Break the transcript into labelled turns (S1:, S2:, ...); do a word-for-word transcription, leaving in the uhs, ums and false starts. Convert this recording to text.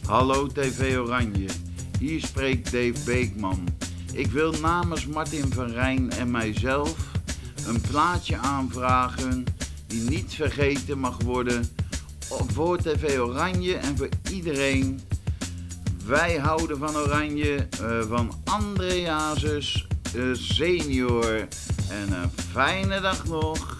S1: Hallo T V Oranje, hier spreekt Dave Beekman. Ik wil namens Martin van Rijn en mijzelf een plaatje aanvragen die niet vergeten mag worden voor T V Oranje en voor iedereen. Wij houden van Oranje, uh, van André Hazes uh, senior. En een fijne dag nog.